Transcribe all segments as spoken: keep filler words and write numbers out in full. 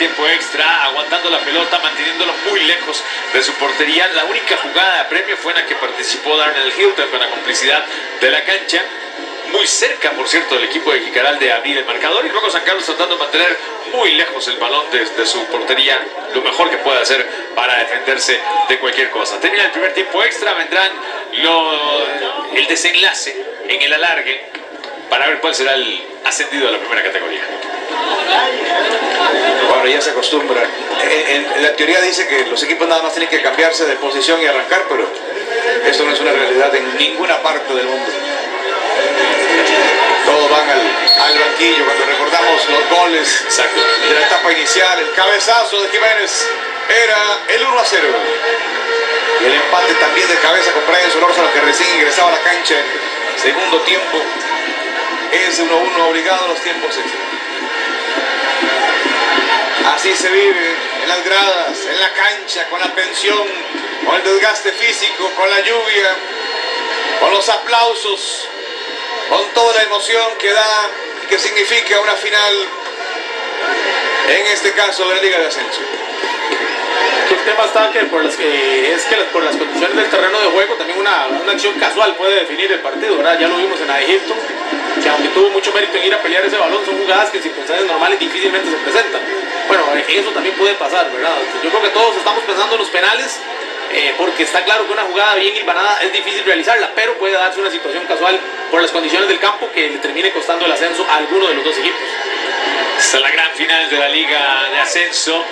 tiempo extra, aguantando la pelota, manteniéndolo muy lejos de su portería. La única jugada de premio fue en la que participó Darnell Hilton con la complicidad de la cancha. Muy cerca, por cierto, del equipo de Jicaral de abrir el marcador, y luego San Carlos tratando de mantener muy lejos el balón desde su portería, lo mejor que puede hacer para defenderse de cualquier cosa. Termina el primer tiempo extra, vendrán lo, el desenlace en el alargue para ver cuál será el ascendido a la primera categoría. Bueno, ya se acostumbra. En, en la teoría dice que los equipos nada más tienen que cambiarse de posición y arrancar, pero esto no es una realidad en ninguna parte del mundo. Todos van al, al banquillo cuando recordamos los goles. Exacto. De la etapa inicial. El cabezazo de Jiménez era el uno a cero. Y el empate también de cabeza con Brian Solórzano, que recién ingresaba a la cancha en segundo tiempo. Es uno a uno obligado a los tiempos extra. Así se vive en las gradas, en la cancha, con la tensión, con el desgaste físico, con la lluvia, con los aplausos, con toda la emoción que da y que significa una final, en este caso de la Liga de Ascenso. El tema está que por las que es que por las condiciones del terreno de juego también una, una acción casual puede definir el partido, ¿verdad? Ya lo vimos en Egipto, que aunque tuvo mucho mérito en ir a pelear ese balón, son jugadas que en circunstancias normales difícilmente se presentan. Bueno, eso también puede pasar, ¿verdad? Yo creo que todos estamos pensando en los penales, eh, porque está claro que una jugada bien hilvanada es difícil realizarla, pero puede darse una situación casual por las condiciones del campo que le termine costando el ascenso a alguno de los dos equipos. Esta es la gran final de la Liga de Ascenso.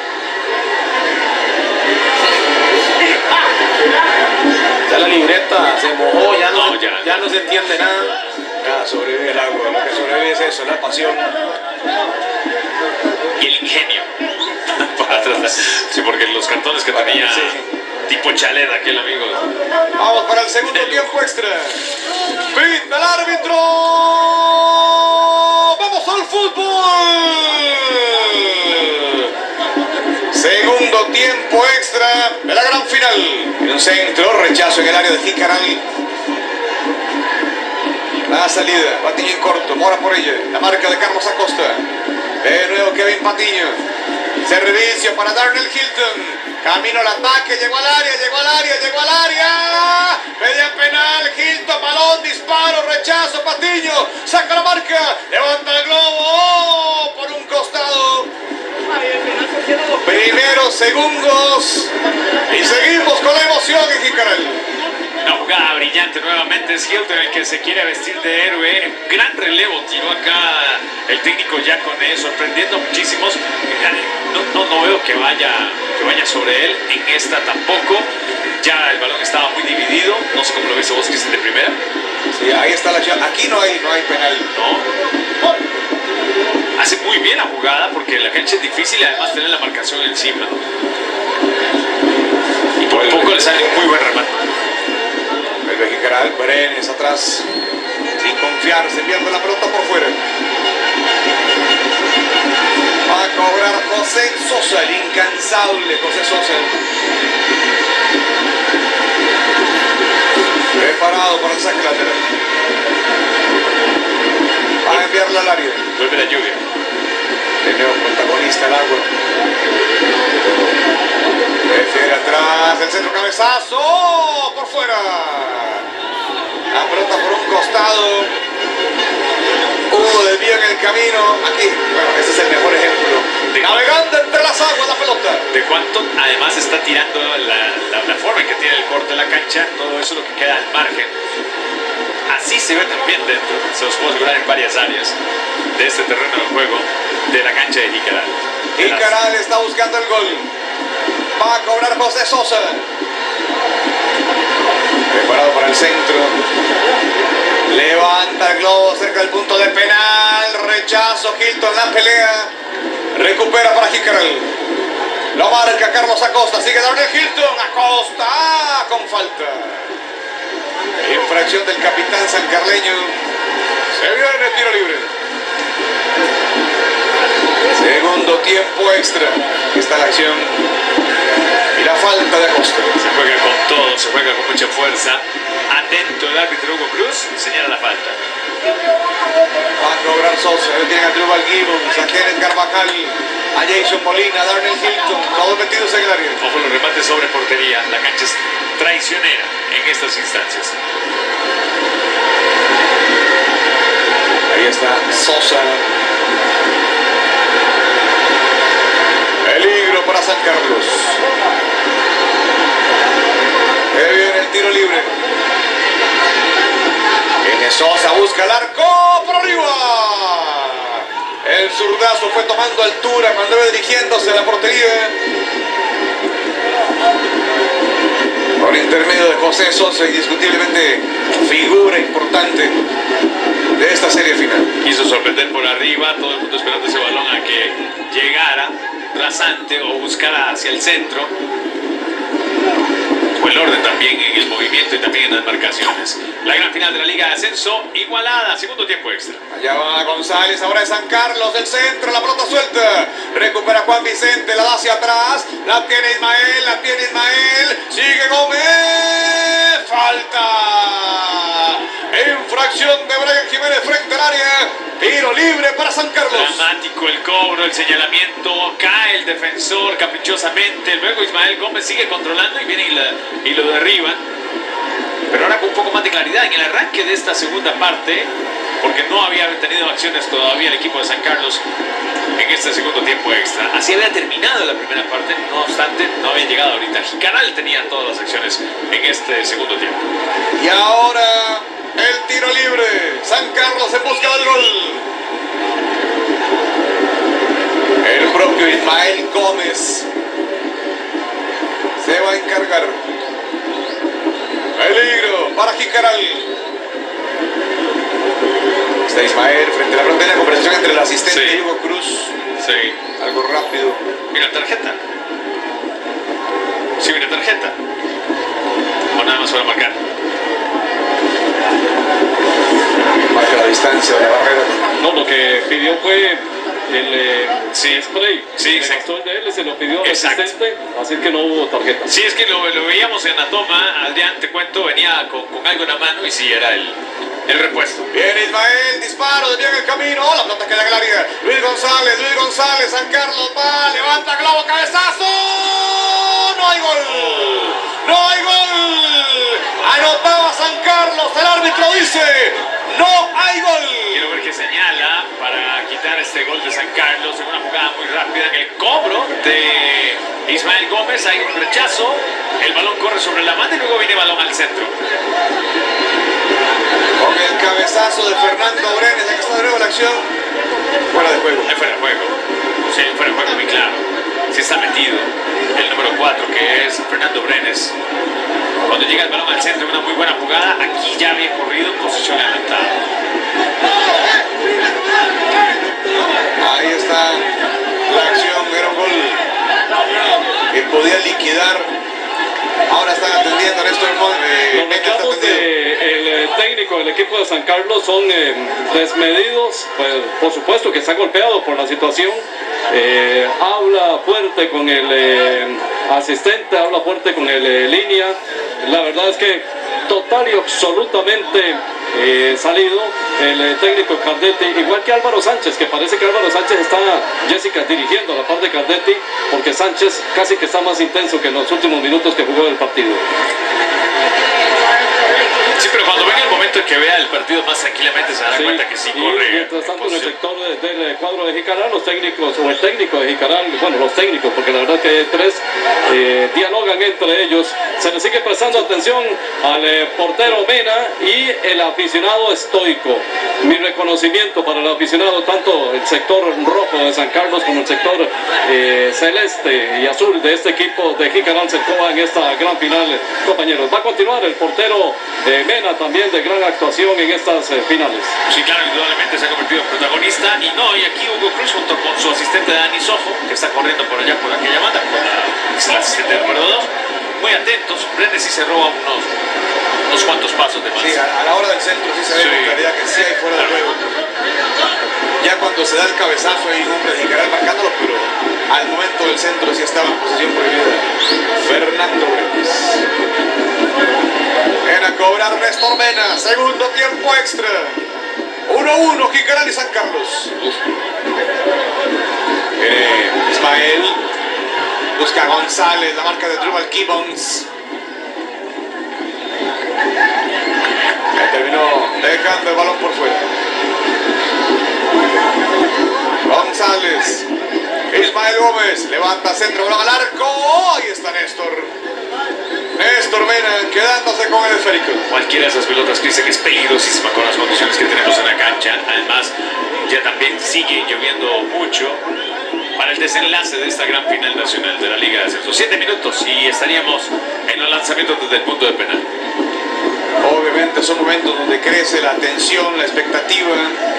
Ya la libreta se mojó, ya no, no, ya, ya no se entiende nada. Nada, sobrevive el agua, lo que sobrevive es eso, la pasión. Y el ingenio. Para tratar. Sí, porque los cartones que tenía, sí, tipo chalet aquel amigo. Vamos para el segundo tiempo extra. Pinta el árbitro. Vamos al fútbol. Segundo tiempo extra de la gran final. En un centro, rechazo en el área de Jicaral. La salida, Patiño en corto, Mora por ella. La marca de Carlos Acosta. De nuevo Kevin Patiño. Servicio para Darnell Hilton. Camino al ataque, llegó al área, llegó al área, llegó al área. Media penal, Hilton, balón, disparo, rechazo, Patiño. Saca la marca, levanta el globo. Oh, por un costado. Primeros segundos. Y seguimos con la emoción en Jicaral. Una jugada brillante nuevamente, es Hilton el que se quiere vestir de héroe. Gran relevo tiró acá el técnico Yacone, sorprendiendo a muchísimos. No, no, no veo que vaya, que vaya sobre él, en esta tampoco. Ya el balón estaba muy dividido, no sé cómo lo ves vos, que es de primera. Sí, ahí está la acción, aquí no hay, no hay penal. No. Hace muy bien la jugada porque la cancha es difícil y además tener la marcación encima. Y por el poco le sale un muy buen remate. El Jicaral, Brenes atrás, sin confiar, se pierde la pelota por fuera. Va a cobrar José Sosa, el incansable José Sosa. Preparado para el saque lateral. Va a enviarla al área. Vuelve la lluvia. De nuevo protagonista el agua. Prefiere atrás, el centro cabezazo, por fuera. La pelota por un costado. Hubo desvío en el camino. Aquí, bueno, ese es el mejor ejemplo. De navegando entre las aguas la pelota. De cuánto además está tirando la, la, la forma en que tiene el corte de la cancha. Todo eso es lo que queda al margen. Así se ve también dentro. Se los puedo asegurar en varias áreas de este terreno de juego de la cancha de Jicaral. Jicaral está buscando el gol. Va a cobrar José Sosa. Preparado para el centro. Levanta el globo cerca del punto de penal. Rechazo, Hilton la pelea. Recupera para Jicaral. Lo marca Carlos Acosta. Sigue Darnell Hilton. Acosta. Ah, con falta. Infracción del capitán sancarleño. Se viene tiro libre. Segundo tiempo extra. Aquí está la acción. Y la falta de Acosta. Se juega con todo, se juega con mucha fuerza. Atento el árbitro Hugo Cruz, señala la falta. Va a cobrar Sosa, él tiene a Trubal Gibbons, a Kenneth Carvajal. a Jason Molina, a Darnell Hilton, todos metidos en el área. Ojo los remates sobre portería. La cancha es traicionera en estas instancias. Ahí está Sosa. Peligro para San Carlos. Ahí viene el tiro libre. Viene Sosa, busca el arco, por arriba. El zurdazo fue tomando altura cuando iba dirigiéndose a la portería. Por intermedio de José Sosa, indiscutiblemente figura importante de esta serie final. Quiso sorprender por arriba, todo el mundo esperando ese balón a que llegara rasante o buscara hacia el centro. Fue el orden también en el movimiento y también en las marcaciones. La gran final de la Liga de Ascenso, igualada, segundo tiempo extra. Allá va González, ahora es San Carlos del centro, la pelota suelta. Recupera Juan Vicente, la da hacia atrás. La tiene Ismael, la tiene Ismael. Sigue Gómez. Falta. Infracción de Brian Jiménez frente al área. Tiro libre para San Carlos. Dramático el cobro, el señalamiento. Cae el defensor caprichosamente. Luego Ismael Gómez sigue controlando y viene y, la, y lo derriban. Pero ahora con un poco más de claridad en el arranque de esta segunda parte, porque no había tenido acciones todavía el equipo de San Carlos en este segundo tiempo extra. Así había terminado la primera parte, no obstante, no había llegado ahorita. Jicaral tenía todas las acciones en este segundo tiempo. Y ahora el tiro libre. San Carlos en busca del gol. El propio Ismael Gómez se va a encargar. Peligro para Jicaral. Está Ismael frente a la frontera. Conversación entre el asistente Sí. y Hugo Cruz. Sí. Algo rápido. Mira tarjeta. Sí, mira tarjeta. O nada más para marcar. Marca la distancia de la barrera. No, lo que pidió fue el eh, Sí. spray. Sí, el exacto. actor de él se lo pidió al Exacto. asistente, así que no hubo tarjeta. Sí, es que lo, lo veíamos en la toma. Adrián, te cuento, venía con, con algo en la mano y sí, era el, el repuesto. Viene Ismael, disparo, desvía en el camino. La pelota queda en el área. Luis González, Luis González, San Carlos va, levanta globo, cabezazo. No hay gol. No hay gol. Anotaba San Carlos. El árbitro dice: no hay gol. Quiero ver que señala para quitar este gol de San Carlos en una jugada muy rápida. En el cobro de Ismael Gómez hay un rechazo. El balón corre sobre la banda y luego viene balón al centro. Con el cabezazo de Fernando Brenes, aquí está de nuevo la acción. Fuera de juego. Ahí fuera de juego. Sí, fuera de juego muy claro. Sí está metido el número cuatro, que es Fernando Brenes. Cuando llega el balón al centro, una muy buena jugada. Aquí ya había corrido en posición adelantada. Ahí está la acción, era un gol que podía liquidar. Ahora están atendiendo a Néstor Montes. Los reclamos del técnico del equipo de San Carlos son eh, desmedidos, pues, por supuesto que está golpeado por la situación. Eh, habla fuerte con el eh, asistente, habla fuerte con el eh, línea. La verdad es que total y absolutamente eh, salido el eh, técnico Cardetti, igual que Álvaro Sánchez, que parece que Álvaro Sánchez está, Jessica, dirigiendo la parte de Cardetti, porque Sánchez casi que está más intenso que en los últimos minutos que jugó el partido. Sí, pero cuando venga el momento en que vea el partido más tranquilamente se dará Sí, cuenta que sí y corre. mientras tanto en el posición. sector de- del cuadro de Jicaral, los técnicos, o el técnico de Jicaral, bueno, los técnicos, porque la verdad que hay tres, eh, dialogan entre ellos. Se le sigue prestando atención al eh, portero Mena y el aficionado estoico. Mi reconocimiento para el aficionado, tanto el sector rojo de San Carlos como el sector eh, celeste y azul de este equipo de Jicaral Cercoa en esta gran final, compañeros. Va a continuar el portero eh, Mena, también de gran actuación en estas eh, finales. Sí, claro, indudablemente se ha convertido en protagonista. Y no, y aquí Hugo Cruz junto con su asistente Dani Sojo, que está corriendo por allá por aquella banda, con la, es el asistente número dos. Muy atentos, Brenes sí se roba unos, unos cuantos pasos de más. Sí, a, a la hora del centro sí se ve Sí. con claridad que sí hay fuera de juego. Ya cuando se da el cabezazo hay un hombre de Jicaral marcándolo, pero al momento del centro sí estaba en posición prohibida Fernando Brenes. Ven a cobrar Néstor Mena, segundo tiempo extra. uno a uno, Jicaral y San Carlos. Eh, Ismael busca a González, la marca de Drubal Gibbons. Ahí terminó dejando el balón por fuera. González. Ismael Gómez levanta centro, balón al arco. Ahí está Néstor. Néstor Mena quedándose con el esférico. Cualquiera de esas pelotas, Cristian, es peligrosísima con las condiciones que tenemos en la cancha. Además, ya también sigue lloviendo mucho para el desenlace de esta gran final nacional de la Liga de Ascenso. Siete minutos y estaríamos en los lanzamientos desde el punto de penal. Obviamente son momentos donde crece la tensión, la expectativa.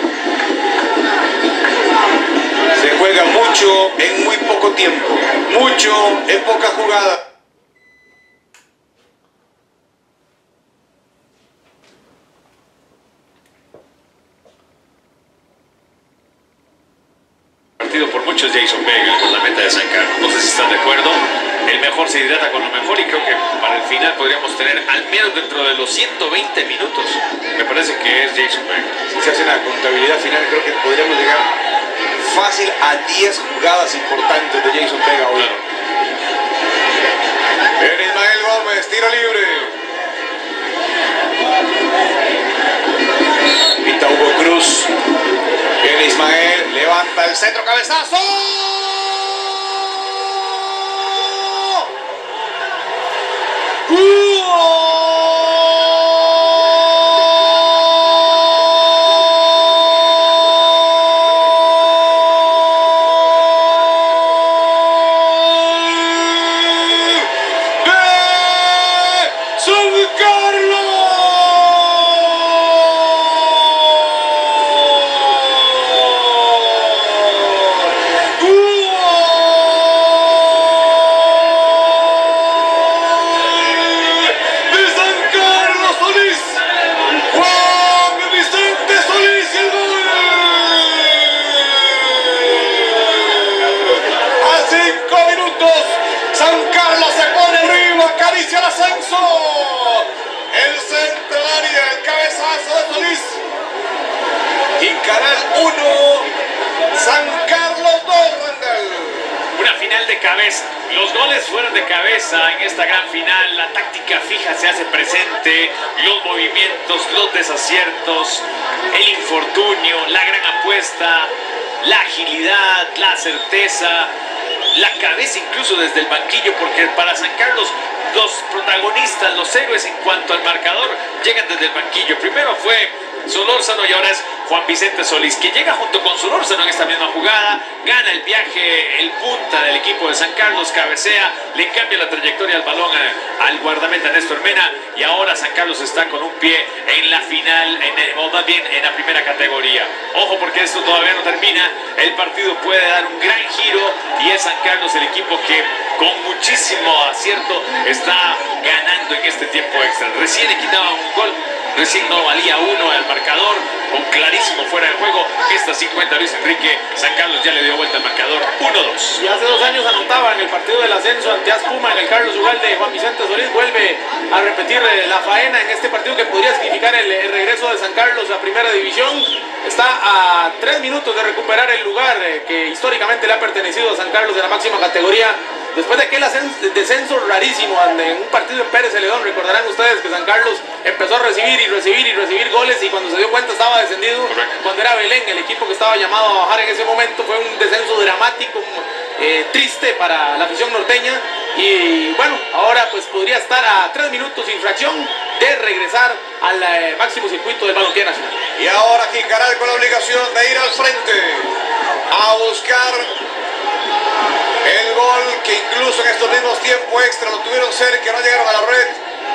Se juega mucho en muy poco tiempo, mucho en poca jugada. Partido por muchos Jason Vega con la meta de San Carlos. No sé si están de acuerdo. El mejor se hidrata con lo mejor y creo que para el final podríamos tener al menos dentro de los ciento veinte minutos. Me parece que es Jason Vega. Si se hace la contabilidad final, creo que podríamos llegar fácil a diez jugadas importantes de Jason Vega hoy. Claro. Viene Ismael Gómez, tiro libre. Pita Hugo Cruz. Viene Ismael, levanta el centro, cabezazo. ¡Gol! Acaricia el ascenso. El centro del área, el cabezazo de Solís. Y Canal uno, San Carlos dos, Randall. Una final de cabeza. Los goles fueron de cabeza en esta gran final. La táctica fija se hace presente. Los movimientos, los desaciertos, el infortunio, la gran apuesta, la agilidad, la certeza, la cabeza incluso desde el banquillo, porque para San Carlos los protagonistas, los héroes en cuanto al marcador llegan desde el banquillo. Primero fue Solórzano y ahora es Juan Vicente Solís, que llega junto con Solórzano en esta misma jugada, gana el viaje, el punta del equipo de San Carlos, cabecea, le cambia la trayectoria al balón a, al guardameta Néstor Mena, y ahora San Carlos está con un pie en la final, en, o más bien en la primera categoría. Ojo, porque esto todavía no termina, el partido puede dar un gran giro y es San Carlos el equipo que con muchísimo acierto está ganando en este tiempo extra. Recién le quitaban un gol, recién no valía uno al marcador, con clarísimo fuera de juego. Esta sí cuenta Luis Enrique. San Carlos ya le dio vuelta al marcador, uno dos. Y hace dos años anotaba en el partido del ascenso ante Aspuma en el Carlos Ugalde. Juan Vicente Solís vuelve a repetir la faena en este partido que podría significar el, el regreso de San Carlos a primera división. Está a tres minutos de recuperar el lugar eh, que históricamente le ha pertenecido a San Carlos de la máxima categoría. Después de aquel descenso rarísimo en un partido en Pérez Celedón, recordarán ustedes que San Carlos empezó a recibir y recibir y recibir goles, y cuando se dio cuenta estaba descendido. Correcto. Cuando era Belén el equipo que estaba llamado a bajar en ese momento. Fue un descenso dramático, eh, triste para la afición norteña, y bueno, ahora pues podría estar a tres minutos sin fracción de regresar al eh, máximo circuito del balompié nacional. Y ahora Jicaral con la obligación de ir al frente a buscar el gol, que incluso en estos mismos tiempos extra lo tuvieron cerca, no llegaron a la red.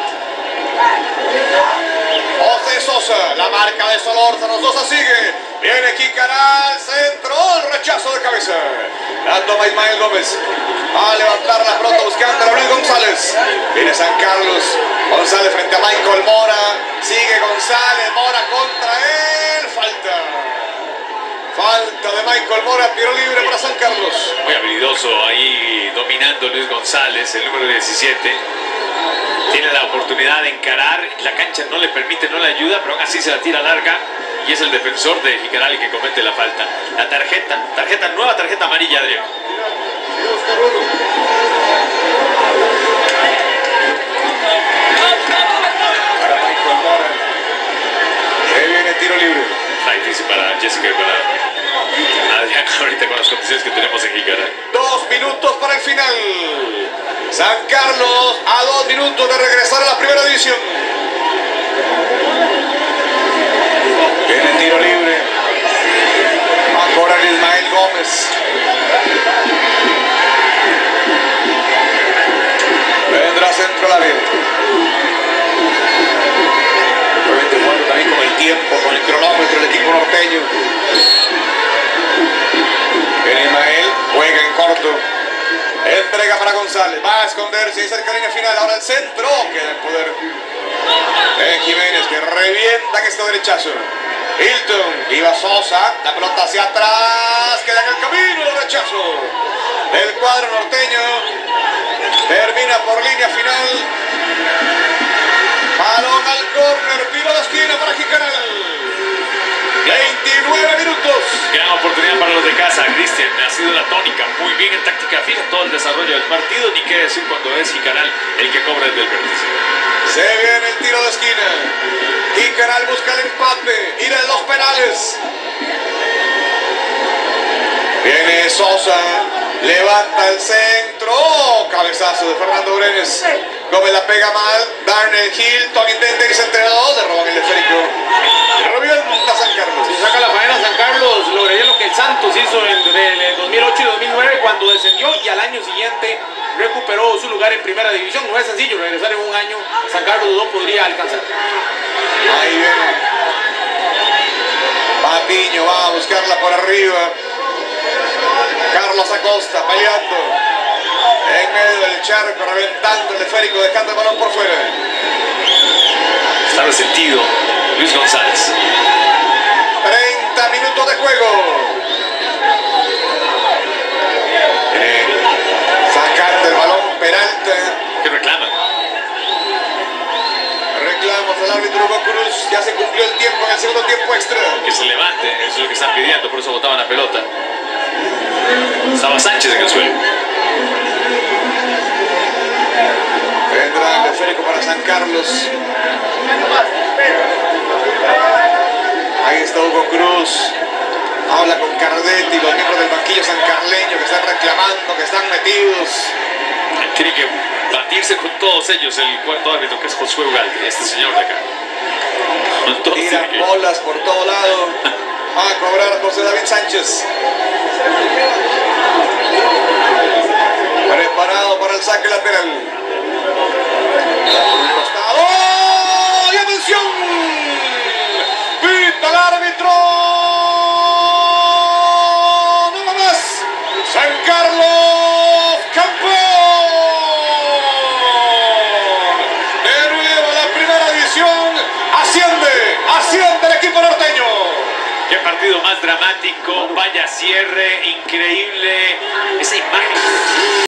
José Sosa, la marca de Solórzano, Sosa sigue, viene Jicaral, centro, el rechazo de cabeza, la toma Ismael Gómez, va a levantar la pelota buscando a Luis González, viene San Carlos, González frente a Michael Mora, sigue González, Mora contra él, falta. Falta de Michael Mora, tiro libre para San Carlos. Muy habilidoso ahí, domina caminando Luis González, el número diecisiete. Tiene la oportunidad de encarar, la cancha no le permite, no le ayuda, pero aún así se la tira larga. Y es el defensor de Jicaral el que comete la falta. La tarjeta, tarjeta nueva, tarjeta amarilla, Adrián. Para Michael Mora. Se viene tiro libre. Está difícil para Jessica y para Adrián ahorita con las condiciones que tenemos en Jicaral. Dos minutos para el final. San Carlos a dos minutos de regresar a la primera división. Viene tiro libre. Va a cobrar Ismael Gómez. Vendrá centro al área. Obviamente jugando también con el tiempo, con el cronómetro el equipo norteño. Viene Ismael, juega en corto. Entrega para González. Va a esconderse y cerca de línea final. Ahora el centro. Queda en poder de Jiménez, que revienta en este derechazo. Hilton, iba Sosa, la pelota hacia atrás, queda en el camino el rechazo del cuadro norteño, termina por línea final, balón al córner, tiro de esquina para Jicaral, veintinueve minutos. Gran oportunidad para los de casa. Cristian ha sido la tónica, muy bien en táctica fija todo el desarrollo del partido, ni qué decir cuando es Jicaral el que cobra desde el vértice. Se viene el tiro de esquina. Jicaral busca el empate. Ir en los penales. Viene Sosa. Levanta el centro. Oh, cabezazo de Fernando Brenes. Gómez la pega mal. Darnell Hilton intenta irse entre dos. Le roban el esférico. Revienta San Carlos. Si saca la faena San Carlos, lograría lo que el Santos hizo entre el dos mil ocho y dos mil nueve cuando descendió y al año siguiente recuperó su lugar en primera división. No es sencillo regresar en un año. San Carlos no podría alcanzar. Ahí viene Patiño, va a buscarla por arriba. Carlos Acosta peleando en medio del charco, reventando el esférico, dejando el balón por fuera. Está resentido Luis González. treinta minutos de juego. Eh, sacando el balón Peralta. ¿Qué reclama? Reclamos al árbitro Hugo Cruz. Ya se cumplió el tiempo en el segundo tiempo extra. Que se levante, eso es lo que están pidiendo, por eso botaban la pelota. Estaba Sánchez en el suelo. Vendrá el esférico para San Carlos. Ahí está Hugo Cruz. Habla con Cardetti, los miembros del banquillo sancarleño que están reclamando, que están metidos. Tiene que batirse con todos ellos el cuarto árbitro, que es Josué Ugalde, este señor de acá. Entonces, Tiran que... bolas por todo lado. Va a cobrar José David Sánchez. Preparado para el saque lateral. ¡Oh! ¡Y atención! ¡Pita el árbitro! ¡No más! ¡San Carlos campeón! De nuevo a la primera división. Asciende, asciende el equipo norteño. Qué partido más dramático, vaya cierre, increíble esa imagen.